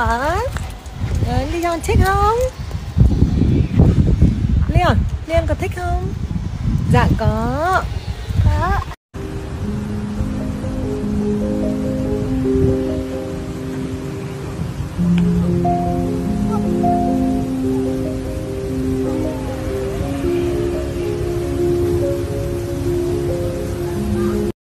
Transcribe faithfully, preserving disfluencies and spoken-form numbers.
hả? Đấy, Leon thích không? Leon, Leon có thích không? Dạ có.